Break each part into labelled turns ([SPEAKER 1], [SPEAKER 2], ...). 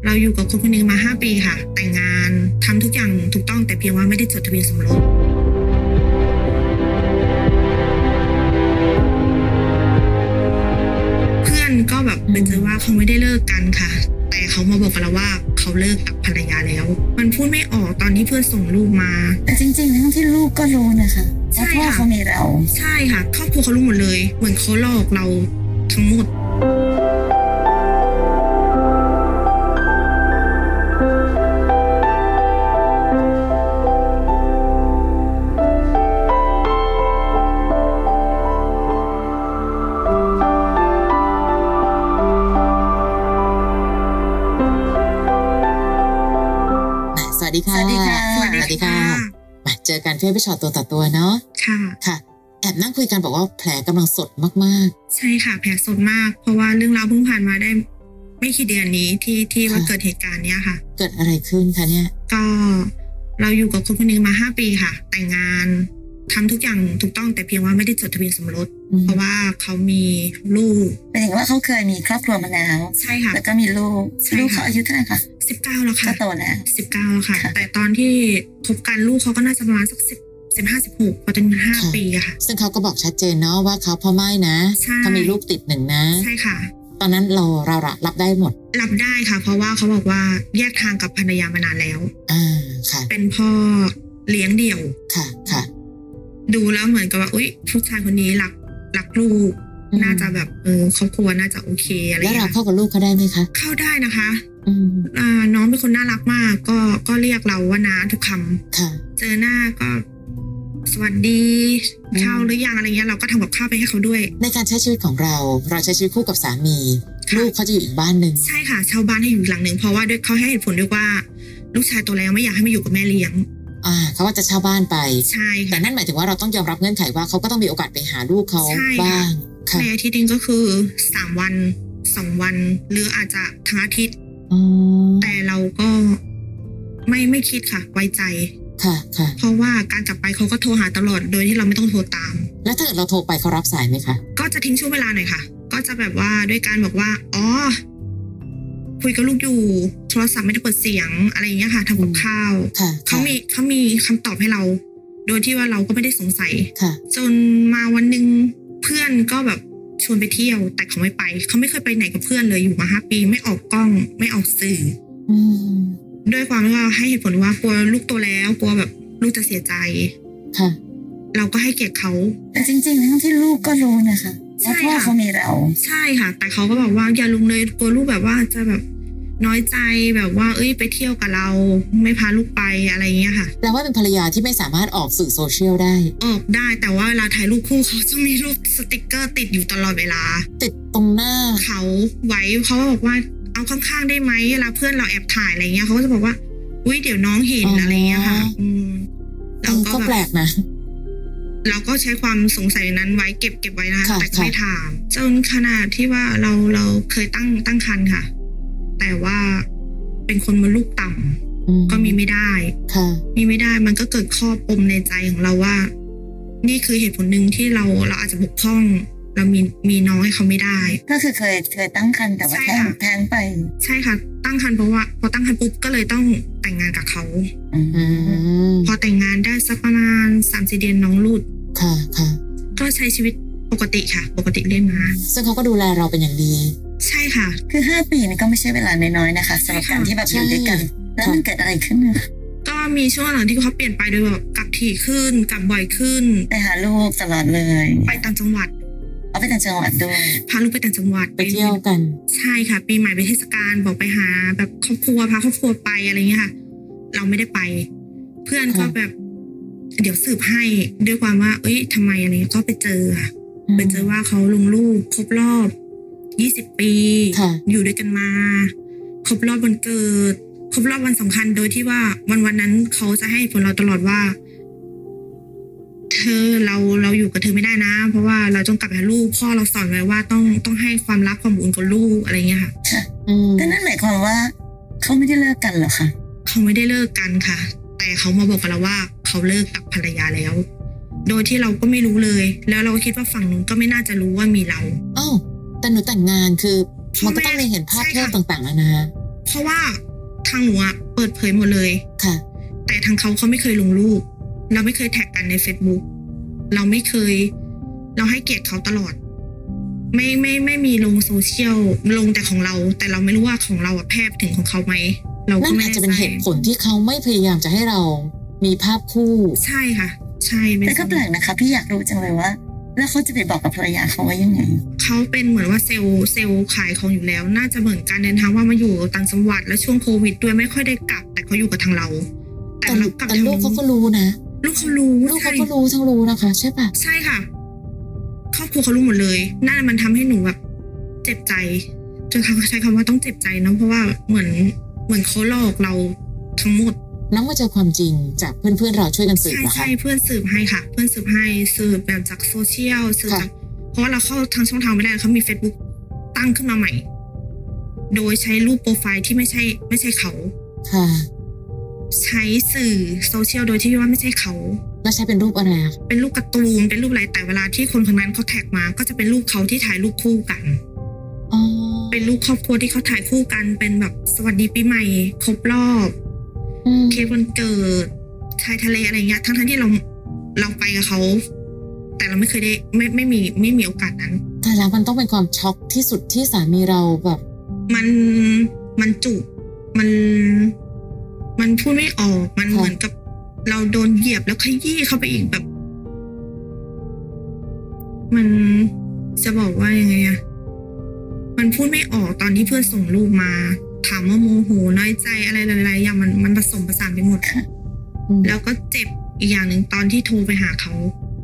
[SPEAKER 1] เราอยู่กับคนนึงมา5 ปีค่ะแต่งงานทำทุกอย่างถูกต้องแต่เพียงว่าไม่ได้จดทะเบียนสมรสเพื่อนก็แบบเป็นเจอว่าเขาไม่ได้เลิกกันค่ะแต่เขามาบอกกับเราว่าเขาเลิกกับภรรยาแล้วมันพูดไม่ออกตอนที่เพื่อนส่งรูปมา
[SPEAKER 2] แต่จริงๆทั้งที่ลูกก็รู้นะคะว่าพ่อเขามีเรา
[SPEAKER 1] ใช่ค่ะครอบครัวเขารู้หมดเลยเหมือนเขาหลอกเราทั้งหมด
[SPEAKER 2] สวัสดีค่ะมาเจอกันเพื่อไปช็อตตัวต่อตัวเนาะค่ะแอบนั่งคุยกันบอกว่าแผลกำลังสดมาก
[SPEAKER 1] ๆใช่ค่ะแผลสดมากเพราะว่าเรื่องราวเพิ่งผ่านมาได้ไม่กี่เดือนนี้ที่ว่าเกิดเหตุการณ์เนี้ยค่ะ
[SPEAKER 2] เกิดอะไรขึ้นคะเนี่ย
[SPEAKER 1] ก็เราอยู่กับคนนึงมา5 ปีค่ะแต่งงานทำทุกอย่างถูกต้องแต่เพียงว่าไม่ได้จดทะเบียนสมรสเพราะว่าเขามีลูก
[SPEAKER 2] เป็นอย่างว่าเขาเคยมีครอบครัวมาแล้ว
[SPEAKER 1] ใช่ค่ะ
[SPEAKER 2] แล้วก็มีลูกเขาอายุเท่าไหร่คะ
[SPEAKER 1] 19แล้วค่ะ
[SPEAKER 2] ก็โตแล้ว
[SPEAKER 1] 19แล้วค่ะแต่ตอนที่คบกันลูกเขาก็น่าจะประมาณสัก15-16พอจน5 ปีอะค่ะ
[SPEAKER 2] ซึ่งเขาก็บอกชัดเจนเนาะว่าเขาพ่อไม่นะเขามีลูกติด1นะ
[SPEAKER 1] ใช่ค่ะ
[SPEAKER 2] ตอนนั้นเรารับได้หมด
[SPEAKER 1] รับได้ค่ะเพราะว่าเขาบอกว่าแยกทางกับภรรยามานานแล้ว
[SPEAKER 2] ค่ะ
[SPEAKER 1] เป็นพ่อเลี้ยงเดี่ยว
[SPEAKER 2] ค่ะ
[SPEAKER 1] ดูแล้วเหมือนกับว่าอุ๊ยผู้ชายคนนี้รักลูกน่าจะแบบครอบครัวน่าจะโอเคอะไร
[SPEAKER 2] แล้วเราเข้ากับลูกเขาได้ไหมคะ
[SPEAKER 1] เข้าได้นะคะน้องเป็นคนน่ารักมากก็เรียกเราว่าน้าทุกคำเจอหน้าก็สวัสดีข้าวหรือยังอะไรเงี้ยเราก็ทำกับข้าวไปให้เขาด้วย
[SPEAKER 2] ในการใช้ชีวิตของเราใช้ชีวิตคู่กับสามีลูกเขาจะอยู่อีกบ้านนึง
[SPEAKER 1] ใช่ค่ะเช่าบ้านให้อยู่หลังนึงเพราะว่าด้วยเขาให้เหตุผลด้วยว่าลูกชายโตแล้วไม่อยากให้มาอยู่กับแม่เลี้ยง
[SPEAKER 2] เขาว่าจะเช่าบ้านไป
[SPEAKER 1] ใช่
[SPEAKER 2] แต่นั่นหมายถึงว่าเราต้องยอมรับเงื่อนไขว่าเขาก็ต้องมีโอกาสไปหาลูกเขาบ้าง
[SPEAKER 1] ในอาทิตย์นึงก็คือ3 วัน2 วันหรืออาจจะทั้งอาทิตย์แต่เราก็ไม่คิดค่ะไว้ใจ
[SPEAKER 2] ค่ะ
[SPEAKER 1] เพราะว่าการกลับไปเขาก็โทรหาตลอดโดยที่เราไม่ต้องโทรตาม
[SPEAKER 2] แล้วถ้าเราโทรไปเขารับสายไหมคะ
[SPEAKER 1] ก็จะทิ้งช่วงเวลาหน่อยค่ะก็จะแบบว่าด้วยการบอกว่าคุยกับลูกอยู่โทรศัพท์ไม่ได้เปิดเสียงอะไรอย่างเงี้ยค่ะทำกับข้าวเขามีคำตอบให้เราโดยที่ว่าเราก็ไม่ได้สงสัยจนมาวันนึงเพื่อนก็แบบชวนไปเที่ยวแต่เขาไม่ไปเขาไม่เคยไปไหนกับเพื่อนเลยอยู่มา5 ปีไม่ออกกล้องไม่ออกสื่อด้วยความว่าให้เหตุผลว่ากลัวลูกโตแล้วกลัวแบบลูกจะเสียใจเราก็ให้เกียรติเขา
[SPEAKER 2] แต่จริงๆทั้งที่ลูกก็รู้นะคะว่าพ่อเขามีเรา
[SPEAKER 1] ใช่ค่ะแต่เขาก็บอกว่าอย่าลุงเลยกลัวลูกแบบว่าจะแบบน้อยใจแบบว่าไปเที่ยวกับเราไม่พาลูกไปอะไรเงี้ยค่ะ
[SPEAKER 2] แปลว่าเป็นภรรยาที่ไม่สามารถออกสื่อโซเชียลได้
[SPEAKER 1] ออกได้แต่ว่าเวลาถ่ายรูปคู่เขาจะมีรูปสติกเกอร์ติดอยู่ตลอดเวลา
[SPEAKER 2] ติดตรงหน้า
[SPEAKER 1] เขาไว้เขาบอกว่าเอาข้างๆได้ไหมเวลาเพื่อนเราแอบถ่ายอะไรเงี้ยเขาก็จะบอกว่าอุ้ยเดี๋ยวน้องเห็นอะไรเงี้ยค่ะ
[SPEAKER 2] เราก็แปลกนะ
[SPEAKER 1] เราก็ใช้ความสงสัยนั้นไว้เก็บไว้นะคะแต่ไม่ถามจนขนาดที่ว่าเราเคยตั้งครรภ์ค่ะแต่ว่าเป็นคนมดลูกต่ำก็มีไม่ได้มีไม่ได้มันก็เกิดข้อปมในใจของเราว่านี่คือเหตุผลหนึ่งที่เราอาจจะบกพร่องเรามีน้องให้เขาไม่ได้
[SPEAKER 2] ก็คือเคยตั้งครรภ์แต่ว่าแท้งไป
[SPEAKER 1] ใช่ค่ะตั้งครรภ์เพราะว่าพอตั้งครรภ์ปุ๊บก็เลยต้องแต่งงานกับเขาพอแต่งงานได้สักประมาณ 3-4 เดือนน้องลูกก็ใช้ชีวิตปกติค่ะปกติเรื่อยมา
[SPEAKER 2] ซึ่งเขาก็ดูแลเราเป็นอย่างดี
[SPEAKER 1] ใช่ค่ะ
[SPEAKER 2] คือ5 ปีนี่ก็ไม่ใช่เวลาน้อยๆนะคะสำหรับการที่แบบอยู่ด้วยกันแล้วมันเกิดอะไรขึ้น
[SPEAKER 1] ก็มีช่วงหลังที่เขาเปลี่ยนไปโดยแบบกลับถี่ขึ้นกลับบ่อยขึ้น
[SPEAKER 2] ไปหาลูกตลอดเลย
[SPEAKER 1] ไปต่างจังหวัด
[SPEAKER 2] ไปต่างจังหวัดด้วย
[SPEAKER 1] พาลูกไปต่างจังหวัด
[SPEAKER 2] ไปเที่ยวกัน
[SPEAKER 1] ใช่ค่ะปีใหม่ไปเทศกาลบอกไปหาแบบครอบครัวพาครอบครัวไปอะไรเงี้ยค่ะเราไม่ได้ไปเพื่อนก็แบบเดี๋ยวสืบให้ด้วยความว่าทำไมอะไรก็ไปเจอค่ะไปเจอว่าเขาลงรูปครบรอบ20 ปีอยู่ด้วยกันมาครบรอบวันเกิดครบรอบวันสำคัญโดยที่ว่าวันนั้นเขาจะให้ผลเราตลอดว่าเราอยู่กับเธอไม่ได้นะเพราะว่าเราต้องกลับไปหาลูกพ่อเราสอนไว้ว่าต้องให้ความรักความอุ่นกับลูกอะไรเงี้ยค่ะ
[SPEAKER 2] ก็นั่นหมายความว่าเขาไม่ได้เลิกกันเหรอคะ
[SPEAKER 1] เขาไม่ได้เลิกกันค่ะแต่เขามาบอกกับเราว่าเขาเลิกกับภรรยาแล้วโดยที่เราก็ไม่รู้เลยแล้วเราก็คิดว่าฝั่งนู้นก็ไม่น่าจะรู้ว่ามีเรา
[SPEAKER 2] แต่หนูแต่งงานคือมันก็ต้องมีเห็นภาพเที่ยวต่างๆนะ
[SPEAKER 1] พเพราะว่าทางหนูอะเปิดเผยหมดเลย
[SPEAKER 2] ค่ะ
[SPEAKER 1] แต่ทางเขาไม่เคยลงรูปเราไม่เคยแท็กกันใน Facebook เราไม่เคยเราให้เกียรติเขาตลอดไม่มีลงโซเชียลลงแต่ของเราแต่เราไม่รู้ว่าของเราแพร่ถึงของเขาไหมเราก็ไม่
[SPEAKER 2] อาจจะเป็นเหตุผลที่เขาไม่พยายามจะให้เรามีภาพคู่
[SPEAKER 1] ใช่ค่ะใช่
[SPEAKER 3] แต่ก็แปลกนะคะพี่อยากรู้จังเลยว่าแล้วเขาจะไปบอกกับภรรยาเขาว่ายังไง
[SPEAKER 1] เขาเป็นเหมือนว่าเซลล์ขายของอยู่แล้วน่าจะเหมือนการเดินทางว่ามาอยู่ต่างจังหวัดแล้วช่วงโควิดด้วยไม่ค่อยได้กลับแต่เขาอยู่กับทางเรา
[SPEAKER 2] แต่ลูกเขาก็รู้นะ
[SPEAKER 1] ลูกเขารู้
[SPEAKER 2] ทั้งรู้นะคะใช่ปะ
[SPEAKER 1] ใช่ค่ะครอบครัวเขารู้หมดเลยนั่นมันทำให้หนูแบบเจ็บใจจนเขาใช้คำว่าต้องเจ็บใจนะเพราะว่าเหมือนเขาหลอกเราทั้งหมด
[SPEAKER 2] น้องมาเจอความจริงจากเพื่อนเราช่วยกันสืบนะคะ
[SPEAKER 1] ใช่เพื่อนสืบให้ค่ะเพื่อนสืบให้สืบแบบจากโซเชียลสืบจากเพราะว่าเราเข้าทางช่องทางไม่ได้เขามี Facebook ตั้งขึ้นมาใหม่โดยใช้รูปโปรไฟล์ที่ไม่ใช่เขา
[SPEAKER 2] ค่ะ
[SPEAKER 1] ใช้สื่อโซเชียลโดยที่ว่าไม่ใช่เขา
[SPEAKER 2] แล้วใช้เป็นรูปอะไร
[SPEAKER 1] เป็นรูปการ์ตูนเป็นรูปอะไรแต่เวลาที่คนคนนั้นเขาแท็กมาก็จะเป็นรูปเขาที่ถ่ายรูปคู่กันเป็นรูปครอบครัวที่เขาถ่ายคู่กันเป็นแบบสวัสดีปีใหม่ครบรอบเค้กวันเกิดชายทะเลอะไรเงี้ยทั้งที่เราไปกับเขาแต่เราไม่เคยได้ไม่มีโอกาสนั้น
[SPEAKER 2] แต่แล้วมันต้องเป็นความช็อกที่สุดที่สามีเราแบบ
[SPEAKER 1] มันจุมันพูดไม่ออกมันเหมือนกับเราโดนเหยียบแล้วขยี้เข้าไปอีกแบบมันจะบอกว่ายังไงอะมันพูดไม่ออกตอนที่เพื่อนส่งรูปมาถามว่าโมโหน้อยใจอะไรหลายๆอย่างมันผสมผสานไปหมดแล้วก็เจ็บอีกอย่างหนึ่งตอนที่โทรไปหาเขา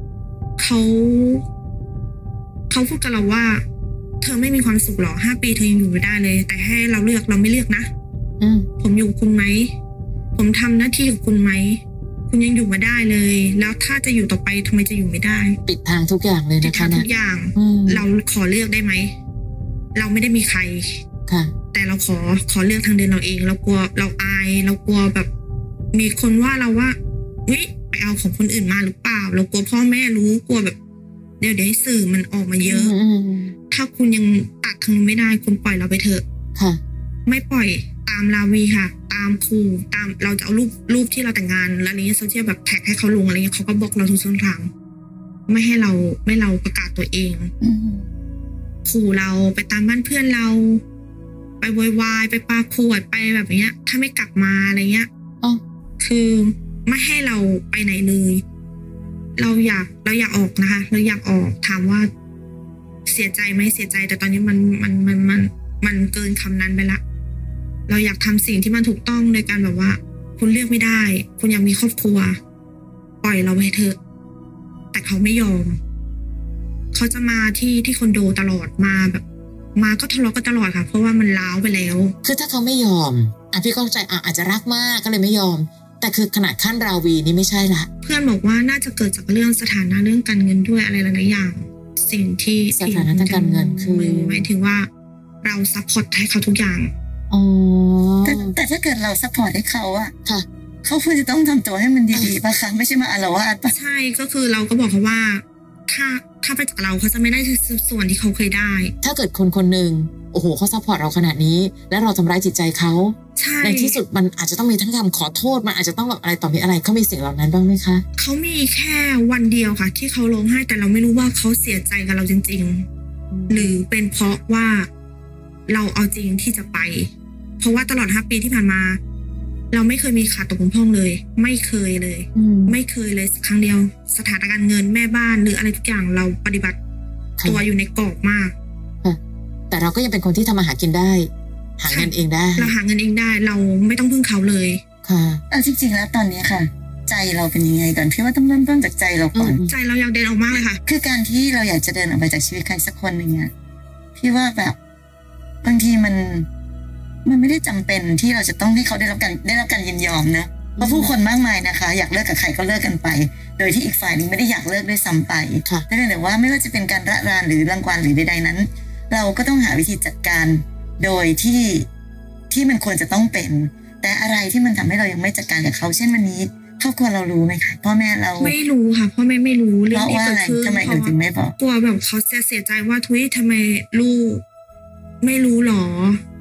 [SPEAKER 1] พูดกับเราว่าเธอไม่มีความสุขหรอ5 ปีเธอยังอยู่ไม่ได้เลยแต่ให้เราเลือกเราไม่เลือกนะผมอยู่คุณไหมผมทำหน้าที่กับคุณไหมคุณยังอยู่มาได้เลยแล้วถ้าจะอยู่ต่อไปทำไมจะอยู่ไม่ได้
[SPEAKER 2] ปิดทางทุกอย่างเลยนะคะ
[SPEAKER 1] ปิดทางทุกอย่างเราขอเลือกได้ไหมเราไม่ได้มีใคร
[SPEAKER 2] ค่ะ
[SPEAKER 1] แต่เราขอเลือกทางเดินเราเองเรากลัวเราอายเรากลัวแบบมีคนว่าเราว่าไปเอาของคนอื่นมาหรือเปล่าเรากลัวพ่อแม่รู้กลัวแบบเดี๋ยวให้สื่อมันออกมาเยอะถ้าคุณยังตัดทางนู้นไม่ได้คุณปล่อยเราไปเถอะ
[SPEAKER 2] ค่ะ
[SPEAKER 1] ไม่ปล่อยตามลาวีค่ะตามครูตามเราจะเอารูปที่เราแต่งงานแล้วนี้โซเชียลแบบแท็กให้เขาลงอะไรเงี้ยเขาก็บอกเราทุกช่องทางไม่ให้เราประกาศตัวเองขู่เราไปตามบ้านเพื่อนเราไปโวยวายไปปาขวดไปแบบเนี้ยถ้าไม่กลับมาอะไรเงี้ยคือไม่ให้เราไปไหนเลยเราอยากออกนะคะเราอยากออกถามว่าเสียใจไหมเสียใจแต่ตอนนี้มันเกินคำนั้นไปละเราอยากทำสิ่งที่มันถูกต้องโดยการแบบว่าคุณเลือกไม่ได้คุณยังมีครอบครัวปล่อยเราไปเถอะแต่เขาไม่ยอมเขาจะมาที่คอนโดตลอดมาแบบมาก็ทะเลาะกันตลอดค่ะเพราะว่ามันล้าวไปแล้ว
[SPEAKER 2] คือถ้าเขาไม่ยอมพี่เข้าใจอาจจะรักมากก็เลยไม่ยอมแต่คือขนาดขั้นราวีนี่ไม่ใช่ละ
[SPEAKER 1] เพื่อนบอกว่าน่าจะเกิดจากเรื่องสถานะเรื่องการเงินด้วยอะไรหลายๆอย่างสิ่งที่
[SPEAKER 2] สถานะทางการเงินคือ
[SPEAKER 1] หมายถึงว่าเราซัพพอร์ตให้เขาทุกอย่าง
[SPEAKER 3] แต่ถ้าเกิดเราซัพพอร์ตให้เขาอะ
[SPEAKER 2] ค่ะ
[SPEAKER 3] เขาควรจะต้องทำตัวให้มันดีๆป่ะคะไม่ใช่มาอาละวาดป่ะ
[SPEAKER 1] ใช่ก็คือเราก็บอกเขาว่าถ้าไปจากเราเขาจะไม่ได้ส่วนที่เขาเคยได้
[SPEAKER 2] ถ้าเกิดคนหนึ่งโอ้โหเขาซัพพอร์ตเราขนาดนี้แล้วเราทำร้ายจิตใจเขาในที่สุดมันอาจจะต้องมีทั้งคำขอโทษมันอาจจะต้องแบบอะไรต่อมีอะไรเขามีสิ่งเหล่านั้นบ้างไหมคะ
[SPEAKER 1] เขามีแค่วันเดียวค่ะที่เขาร้องไห้แต่เราไม่รู้ว่าเขาเสียใจกับเราจริงๆหรือเป็นเพราะว่าเราเอาจริงที่จะไปเพราะว่าตลอด5 ปีที่ผ่านมาเราไม่เคยมีขาดตกบกพร่องเลยไม่เคยเลยไม่เคยเลยครั้งเดียวสถานการณ์เงินแม่บ้านหรืออะไรทุกอย่างเราปฏิบัติตัวอยู่ในกรอบมาก
[SPEAKER 2] แต่เราก็ยังเป็นคนที่ทำมาหากินได้หาเงินเองได้
[SPEAKER 1] เราหาเงินเองได้เราไม่ต้องพึ่งเขาเลย
[SPEAKER 2] ค่ะ
[SPEAKER 3] จริงๆแล้วตอนนี้ค่ะใจเราเป็นยังไงก่อนพี่ว่าต้องเริ่มต้นจากใจเราก่อน
[SPEAKER 1] ใจเราอยากเดินออกมากเลยค่ะ
[SPEAKER 3] คือการที่เราอยากจะเดินออกไปจากชีวิตใครสักคนหนึ่งอะพี่ว่าแบบบางทีมันไม่ได้จำเป็นที่เราจะต้องให้เขาได้รับการยินยอมนะเพราะผู้คนมากมายนะคะอยากเลิกกับใครก็เลิกกันไปโดยที่อีกฝ่ายนึงไม่ได้อยากเลิกด้วยซ้ำไปแต่เพียงแต่ว่าไม่ว่าจะเป็นการระรานหรือรังควานหรือใดๆนั้นเราก็ต้องหาวิธีจัดการโดยที่มันควรจะต้องเป็นแต่อะไรที่มันทำให้เรายังไม่จัดการกับเขาเช่นวันนี้ครอบครัวเรารู้ไหมคะพ่อแม่เรา
[SPEAKER 1] ไม่รู้ค่ะพ่อแม่ไม่รู้
[SPEAKER 3] เรื่องนี้เกิดขึ้นทำไมถึงไม่บอก
[SPEAKER 1] กลัวแบบเขาจะเสียใจว่าทุยทำไมลูกไม่รู้หรอ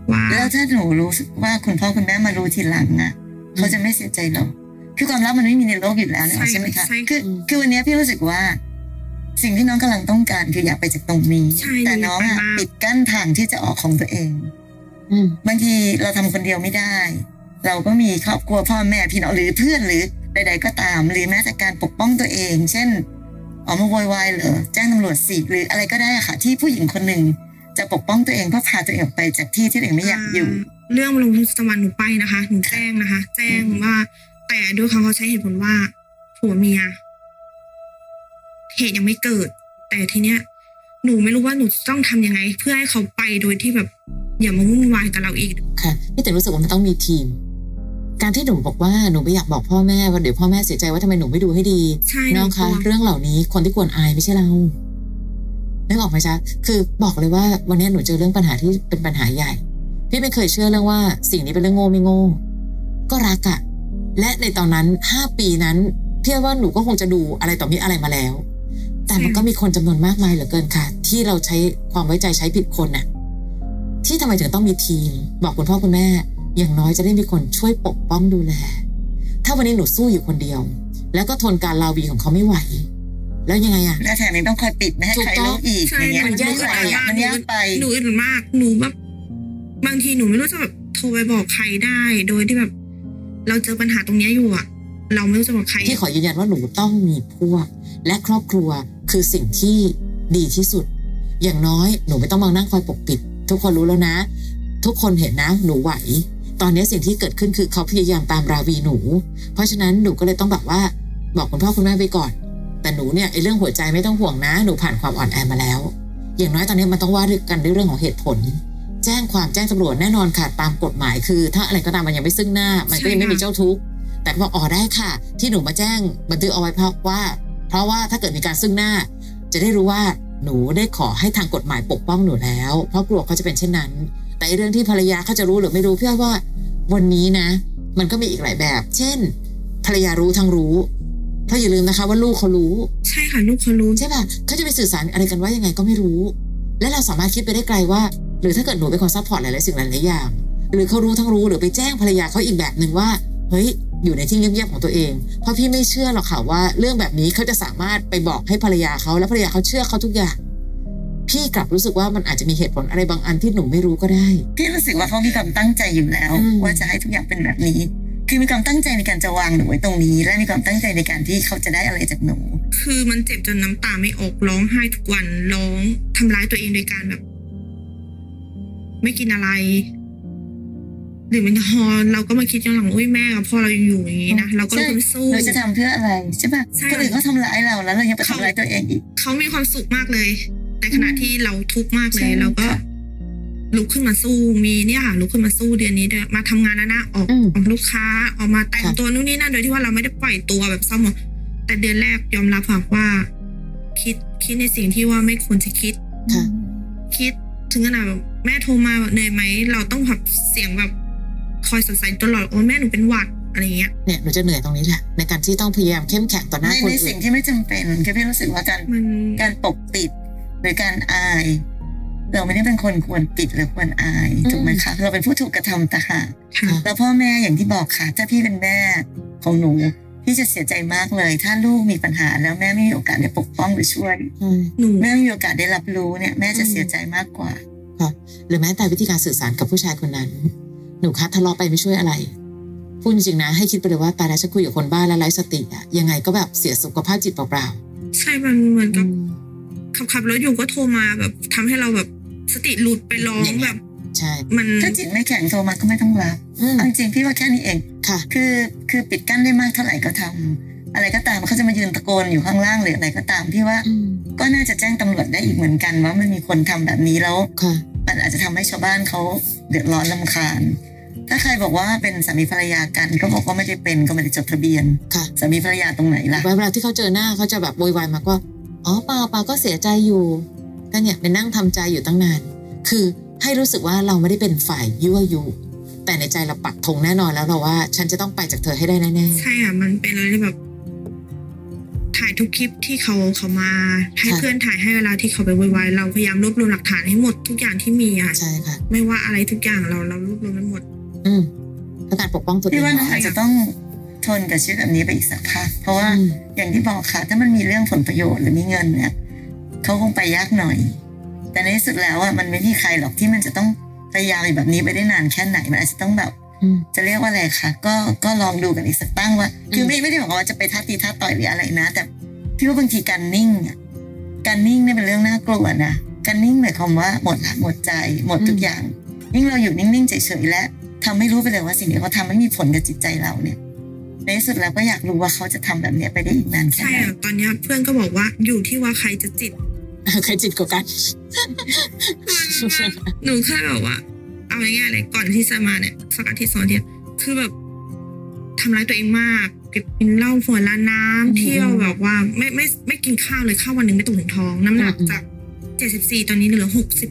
[SPEAKER 1] ว่า
[SPEAKER 3] แล้วถ้าหนูรู้ว่าคุณพ่อคุณแม่มารู้ทีหลังอ่ะเขาจะไม่เสียใจหรอกคือความรักมันไม่มีในโลกอยู่แล้วใช่ไหมคะคือวันนี้พี่รู้สึกว่าสิ่งที่น้องกำลังต้องการคืออยากไปจากตรงนี้แต่น้องอะปิดกั้นทางที่จะออกของตัวเองบางทีเราทำคนเดียวไม่ได้เราก็มีครอบครัวพ่อแม่พี่น้องหรือเพื่อนหรือใดๆก็ตามหรือแม้แต่การปกป้องตัวเองเช่นออกมาโวยวายเหรอแจ้งตำรวจสิหรืออะไรก็ได้ค่ะที่ผู้หญิงคนหนึ่งจะปกป้องตัวเองเพื่อพาตัวเองออกไปจากที่ที่ตัวเองไม่อยากอยู่
[SPEAKER 1] เรื่องลงบันทึกประจำวันหนูไปนะคะหนูแจ้งนะคะแจ้งว่าแต่ด้วยเขาใช้เหตุผลว่าผัวเมียเหตุยังไม่เกิดแต่ทีเนี้ยหนูไม่รู้ว่าหนูต้องทำยังไงเพื่อให้เขาไปโดยที่แบบอย่ามาวุ่นวายกับเราอีก
[SPEAKER 2] ค่ะพี่แต่รู้สึกว่ามันต้องมีทีมการที่หนูบอกว่าหนูไม่อยากบอกพ่อแม่ว่าเดี๋ยวพ่อแม่เสียใจว่าทำไมหนูไม่ดูให้ดีน้องคะเรื่องเหล่านี้คนที่ควรอายไม่ใช่เรานึกออกไหมจ๊ะคือบอกเลยว่าวันนี้หนูเจอเรื่องปัญหาที่เป็นปัญหาใหญ่พี่ไม่เคยเชื่อเรื่องว่าสิ่งนี้เป็นเรื่องโง่ไม่โง่ก็รักอะและในตอนนั้น5 ปีนั้นพี่ว่าหนูก็คงจะดูอะไรต่อมีอะไรมาแล้วแต่มันก็มีคนจำนวนมากมายเหลือเกินค่ะที่เราใช้ความไว้ใจใช้ผิดคนน่ะที่ทำไมถึงต้องมีทีมบอกคุณพ่อคุณแม่อย่างน้อยจะได้มีคนช่วยปกป้องดูแลถ้าวันนี้หนูสู้อยู่คนเดียวแล้วก็ทนการลาวีของเขาไม่ไหวแล้วยังไงอะ
[SPEAKER 3] และแถมยังต้องคอยปิดไม่ให้ใครรู้อีกอย่างเงี้ยมันยากไปมันยากไป
[SPEAKER 1] หนูอึดมากหนูแบบบางทีหนูไม่รู้จะแบบโทรไปบอกใครได้โดยที่แบบเราเจอปัญหาตรงนี้อยู่อะเราไม่รู้จะบอกใคร
[SPEAKER 2] ที่ขอยืนยันว่าหนูต้องมีพวกและครอบครัวคือสิ่งที่ดีที่สุดอย่างน้อยหนูไม่ต้องมานั่งคอยปกปิดทุกคนรู้แล้วนะทุกคนเห็นนะหนูไหวตอนนี้สิ่งที่เกิดขึ้นคือเขาพยายามตามราวีหนูเพราะฉะนั้นหนูก็เลยต้องแบบว่าบอกคุณพ่อคุณแม่ไปก่อนแต่หนูเนี่ยไอ้เรื่องหัวใจไม่ต้องห่วงนะหนูผ่านความอ่อนแอมาแล้วอย่างน้อยตอนนี้มันต้องว่ากันด้วยเรื่องของเหตุผลแจ้งความแจ้งตำรวจแน่นอนค่ะตามกฎหมายคือถ้าอะไรก็ตามมันยังไม่ซึ่งหน้ามันก็ยังไม่มีเจ้าทุกข์แต่ก็บอกอ๋อได้ค่ะที่หนูมาแจ้งบันทึกเอาไว้เพราะว่าถ้าเกิดมีการซึ่งหน้าจะได้รู้ว่าหนูได้ขอให้ทางกฎหมายปกป้องหนูแล้วเพราะกลัวเขาจะเป็นเช่นนั้นแต่เรื่องที่ภรรยาเขาจะรู้หรือไม่รู้พี่ว่าวันนี้นะมันก็มีอีกหลายแบบเช่นภรรยารู้ทั้งรู้เพราะอย่าลืมนะคะว่าลูกเขารู้
[SPEAKER 1] ใช่ค่ะลูกเขารู้
[SPEAKER 2] ใช่ป่ะเขาจะไปสื่อสารอะไรกันว่ายังไงก็ไม่รู้และเราสามารถคิดไปได้ไกลว่าหรือถ้าเกิดหนูเป็นคนซัพพอร์ตหลายๆสิ่งหลายๆอย่างหรือเขารู้ทั้งรู้หรือไปแจ้งภรรยาเขาอีกแบบนึงว่าเฮ้ยอยู่ในที่เงียบๆของตัวเองเพราะพี่ไม่เชื่อหรอกค่ะว่าเรื่องแบบนี้เขาจะสามารถไปบอกให้ภรรยาเขาและภรรยาเขาเชื่อเขาทุกอย่างพี่กลับรู้สึกว่ามันอาจจะมีเหตุผลอะไรบางอันที่หนูไม่รู้ก็ได้
[SPEAKER 3] พี่รู้สึกว่าเขามีความตั้งใจอยู่แล้วว่าจะให้ทุกอย่างเป็นแบบนี้คือมีความตั้งใจในการจะวางหนูไว้ตรงนี้และมีความตั้งใจในการที่เขาจะได้อะไรจากหนู
[SPEAKER 1] คือมันเจ็บจนน้ำตาไม่ออกร้องไห้ทุกวันร้องทำร้ายตัวเองโดยการแบบไม่กินอะไรหรือมันฮอเราก็มาคิดย้อนหลังอุ้ยแม่กับพ่อเรายังอยู่อย่างนี้นะเราก็ต้องสู้
[SPEAKER 3] เราจะทำเพื่ออะไรใช่ป่ะคนอื่นเขาทำร้ายเราแล้วเรายังไปทำร้ายตัวเองอีก
[SPEAKER 1] เขามีความสุขมากเลยแต่ขณะที่เราทุกข์มากเลยเราก็ลุกขึ้นมาสู้มีเนี่ยค่ะลุกขึ้นมาสู้เดือนนี้มาทำงานแล้วนะออกลูกค้าออกมาแต่งตัวนู่นนี่นั่นโดยที่ว่าเราไม่ได้ปล่อยตัวแบบซ้ำแต่เดือนแรกยอมรับว่าคิดในสิ่งที่ว่าไม่ควรจะคิดถึงขนาดแบบแม่โทรมาแบบเหนื่อยไหมเราต้องแบบเสียงแบบคอยสดใสตลอดโอ้แม่หนูเป็นหวัดอะไรเงี้ย
[SPEAKER 2] เนี่ยหนูจะเหนื่อยตรงนี้แหละในการที่ต้องพยายามเข้มแข็งต่อหน้าคนอื่น
[SPEAKER 3] ในสิ่งที่ไม่จำเป็นแค่พี่รู้สึกว่าการปกปิดหรือการอายเราไม่ได้เป็นคนควรปิดหรือควรอายถูกไหมคะเราเป็นผู้ถูกกระทำต่างหากแล้วพ่อแม่อย่างที่บอกค่ะถ้าพี่เป็นแม่ของหนูพี่จะเสียใจมากเลยถ้าลูกมีปัญหาแล้วแม่ไม่มีโอกาสได้ปกป้องหรือช่วยแม่ไม่มีโอกาสได้รับรู้เนี่ยแม่จะเสียใจมากกว่า
[SPEAKER 2] หรือแม้แต่วิธีการสื่อสารกับผู้ชายคนนั้นหนูคะทะเลาะไปไม่ช่วยอะไรพูดจริงๆนะให้คิดไปเลยว่าตายแล้วฉันคุยกับคนบ้าและไร้สติอะยังไงก็แบบเสียสุขภาพจิตเปล่า
[SPEAKER 1] ๆใช่มันเหมือนกับขับรถอยู่ก็โทรมาแบบทำให้เราแบบสติหลุดไปร้องแบบ
[SPEAKER 2] ใช่
[SPEAKER 1] มัน
[SPEAKER 3] ถ้าจิตไม่แข็งโทรมาก็ไม่ต้องรับจริงๆพี่ว่าแค่นี้เอง
[SPEAKER 2] ค่ะ
[SPEAKER 3] คือปิดกั้นได้มากเท่าไหร่ก็ทำอะไรก็ตามเขาจะมายืนตะโกนอยู่ข้างล่างหรืออะไรก็ตามพี่ว่าก็น่าจะแจ้งตำรวจได้อีกเหมือนกันว่ามันมีคนทำแบบนี้แล้วมันอาจจะทำให้ชาวบ้านเขาเดือดร้อนรำคาญถ้าใครบอกว่าเป็นสามีภรรยากันก็บอกว่าไม่ได้เป็นก็ไม่ได้จดทะเบียนสามีภรรยาตรงไหนล่ะ
[SPEAKER 2] เวลาที่เขาเจอหน้าเขาจะแบบโวยวายมากว่าอ๋อเปล่าก็เสียใจอยู่ก็เนี่ยไปนั่งทำใจอยู่ตั้งนานคือให้รู้สึกว่าเราไม่ได้เป็นฝ่ายยั่วยุแต่ในใจเราปักธงแน่นอนแล้วเราว่าฉันจะต้องไปจากเธอให้ได้แน่
[SPEAKER 1] ๆใช่ค่ะมันเป็นอะไรที่แบบถ่ายทุกคลิปที่เขามาให้เพื่อนถ่ายให้เวลาที่เขาไปโวยวายเราพยายามรวบรวมหลักฐานให้หมดทุกอย่างที่มีค่ะ
[SPEAKER 2] ใช่ค่ะ
[SPEAKER 1] ไม่ว่าอะไรทุกอย่างเรารวบรวมมันหมด
[SPEAKER 2] เพื่อการปกป้องตัวเอง
[SPEAKER 3] พี่ว่าน้องอาจจะต้องทนกับชีวิตแบบนี้ไปอีกสักพักเพราะว่าอย่างที่บอกค่ะถ้ามันมีเรื่องผลประโยชน์หรือมีเงินเนี่ยเขาคงไปยากหน่อยแต่ในที่สุดแล้วอ่ะมันไม่มีใครหรอกที่มันจะต้องพยายามแบบนี้ไปได้นานแค่ไหนมันอาจจะต้องแบบจะเรียกว่าอะไรคะก็ลองดูกันอีกสักตั้งว่าคือไม่ได้บอกว่าจะไปท้าตีท้าต่อยหรืออะไรนะแต่พี่ว่าบางทีการนิ่งเนี่ยเป็นเรื่องน่ากลัวนะการนิ่งหมายความว่าหมดละหมดใจหมดทุกอย่างยิ่งเราอยู่นิ่งๆเฉยๆและทำไม่รู้ไปเลยว่าสิ่งที่เขาทำไม่มีผลกับจิตใจเราเนี่ยในที่สุดแล้วก็อยากรู้ว่าเขาจะทำแบบนี้ไปได้อีกนานแค่ไหน
[SPEAKER 1] ใช่ตอนนี้เพื่อนก็บอกว่าอยู่ที่ว่าใครจะจิต
[SPEAKER 2] ใครจิตกว่ากัน
[SPEAKER 1] หนูแค่แบบว่าเอาง่ายๆเลยก่อนที่จะมาเนี่ยสักอาทิตย์2 อาทิตย์คือแบบทำร้ายตัวเองมากกินเหล้าหัวล้านน้ำเที่ยวแบบว่าไม่กินข้าวเลยข้าววันหนึ่งไม่ตกถึงท้องน้ำหนักจาก74ตอนนี้เหลือ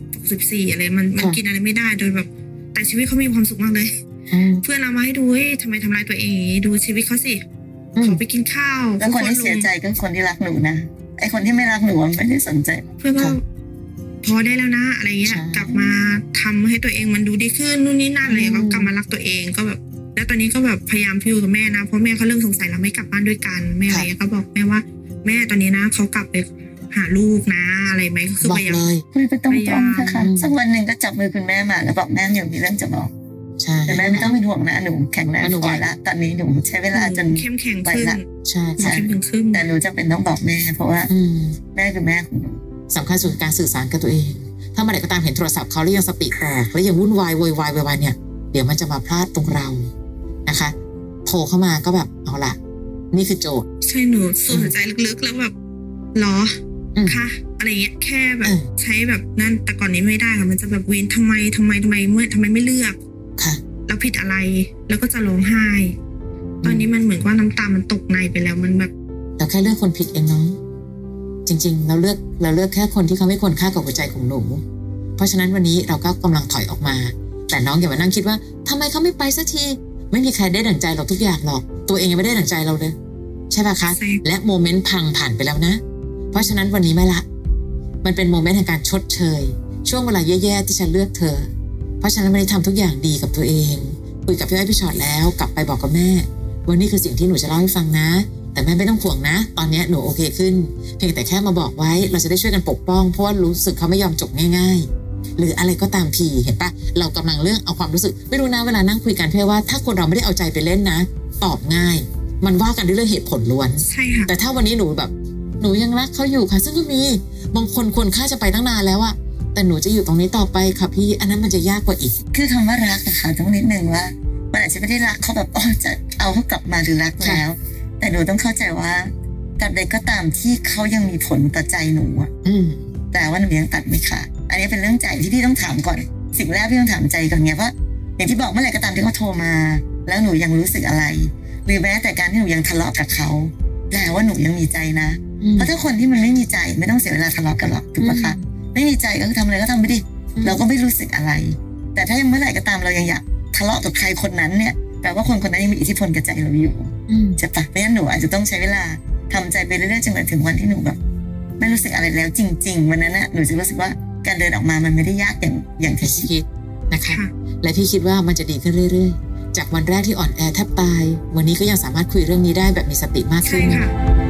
[SPEAKER 1] 64อะไรมันกินอะไรไม่ได้โดยแบบแต่ชีวิตเขามีความสุขมากเลยเพื่อนเรามาให้ดูทำไมทำร้ายตัวเองดูชีวิตเขาสิขอไปกินข้าว
[SPEAKER 3] แล้วคนที่เสียใจก็คนที่รักหนูนะไอคนที่ไม่รักหนูไม่ได้สนใจ
[SPEAKER 1] เพื่อนก็พอได้แล้วนะอะไรเงี้ยกลับมาทำให้ตัวเองมันดูดีขึ้นนู่นนี่นั่นเลยก็กลับมารักตัวเองก็แบบแล้วตอนนี้ก็แบบพยายามอยู่กับแม่นะเพราะแม่เขาเริ่มสงสัยเราไม่กลับบ้านด้วยกันแม่อะไรก็บอกแม่ว่าแม่ตอนนี้นะเขากลับไปหาลูกนะอะไรไหมก็คือพยายาม
[SPEAKER 3] คุยไปตรงๆนะคะสักวันหนึ่งก็จับมือคุณแม่มาแล้วบอกแม่หนูมีเรื่องจะบอกแต่แม่ไม่ต้องเป็นห่วงนะหนูแข็งแรงพอละตอนนี้หนูใช้เวลาจน
[SPEAKER 1] เข้มแข็งขึ้น
[SPEAKER 2] ใช่
[SPEAKER 1] เข้มแข็งขึ้น
[SPEAKER 3] แต่หนูจำเป็นต้องบอกแม่เพราะว่าแม่คือแม่ของหนู
[SPEAKER 2] สำคัญสุดการสื่อสารกับตัวเองถ้าเมื่อไหร่ก็ตามเห็นโทรศัพท์เขาแล้วยังสติแตกแล้วยังวุ่นวายโวยวายเนี่ยเดี๋ยวมันจะมาพลาดตรงเรานะคะโทรเข้ามาก็แบบเอาละนี่คือโจทย์
[SPEAKER 1] ใช่หนูสูดหายใจลึกๆแล้วแบบหรอค่ะอะไรเงี้ยแค่แบบใช้แบบนั่นแต่ก่อนนี้ไม่ได้ค่ะมันจะแบบเว้นทำไมไม่เลือก
[SPEAKER 2] ค่ะ
[SPEAKER 1] เราผิดอะไรแล้วก็จะร้องไห้ตอนนี้มันเหมือนว่าน้ำตามันตกในไปแล้วมันแบบ
[SPEAKER 2] เราแค่เลือกคนผิดเองเนาะจริงๆเราเลือกแค่คนที่เขาไม่ควรค่ากับหัวใจของหนูเพราะฉะนั้นวันนี้เราก็กำลังถอยออกมาแต่น้องอย่ามานั่งคิดว่าทำไมเขาไม่ไปสักทีไม่มีใครได้ดั่งใจเราทุกอย่างหรอกตัวเองยังไม่ได้ดั่งใจเราเลยใช่ป่ะคะและโมเมนต์พังผ่านไปแล้วนะเพราะฉะนั้นวันนี้ไม่ละมันเป็นโมเมนต์แห่งการชดเชยช่วงเวลาแย่ๆที่ฉันเลือกเธอเพราะฉะนั้นวันนี้ทำทุกอย่างดีกับตัวเองคุยกับพี่อ้อยพี่ชอตแล้วกลับไปบอกกับแม่วันนี้คือสิ่งที่หนูจะเล่าให้ฟังนะแต่แม่ไม่ต้องห่วงนะตอนนี้หนูโอเคขึ้นเพียงแต่แค่มาบอกไว้เราจะได้ช่วยกันปกป้องเพราะว่ารู้สึกเขาไม่ยอมจบง่ายๆหรืออะไรก็ตามทีเห็นปะเรากำลังเรื่องเอาความรู้สึกไม่รู้นะเวลานั่งคุยกันเพื่อว่าถ้าคนเราไม่ได้เอาใจไปเล่นนะตอบง่ายมันว่ากันด้วยเรื่องเหตุผลล้วน
[SPEAKER 1] ใช่ค่ะ
[SPEAKER 2] แต่ถ้าวันนี้หนูแบบหนูยังรักเขาอยู่ค่ะซึ่งก็มีบางคนควรค่าจะไปตั้งนานแล้วอะแต่หนูจะอยู่ตรงนี้ต่อไปค่ะพี่อันนั้นมันจะยากกว่าอีก
[SPEAKER 3] คือคำว่ารักนะคะต้องนิดนึงว่ามันอาจจะไม่ได้รักเขาแบบจะเอาเขากลับมาหรือรักแล้วแต่หนูต้องเข้าใจว่ากับใดก็ตามที่เขายังมีผลต่อใจหนูอะแต่ว่าหนูยังตัดไม่ขาดอันนี้เป็นเรื่องใจที่พี่ต้องถามก่อนสิ่งแรกพี่ต้องถามใจก่อนเนี่ยเพราะอย่างที่บอกเมื่อไหร่ก็ตามที่เขาโทรมาแล้วหนูยังรู้สึกอะไรหรือแม้แต่การที่หนูยังทะเลาะกับเขาแปลว่าหนูยังมีใจนะเพราะถ้าคนที่มันไม่มีใจไม่ต้องเสียเวลาทะเลาะกันหรอกถูกไหมคะไม่มีใจก็คือทำอะไรก็ทำไปดิเราก็ไม่รู้สึกอะไรแต่ถ้าเมื่อไหร่ก็ตามเรายังอยากทะเลาะกับใครคนนั้นเนี่ยแปลว่าคนคนนั้นยังมีอิทธิพลกับใจเราอยู่ใช่ปะเพราะฉะนั้นหนูอาจจะต้องใช้เวลาทำใจไปเรื่อยๆจนถึงวันที่หนูแบบไม่รู้สึกอะไรแล้วจริงๆวันนั้นน่ะหนูจะรู้สึกว่าการเดินออกมามันไม่ได้ยากอย่างที่คิด
[SPEAKER 2] นะคะและพี่คิดว่ามันจะดีขึ้นเรื่อยๆจากวันแรกที่อ่อนแอแทบตายวันนี้ก็ยังสามารถคุยเรื่องนี้ได้แบบมีสติมากขึ้น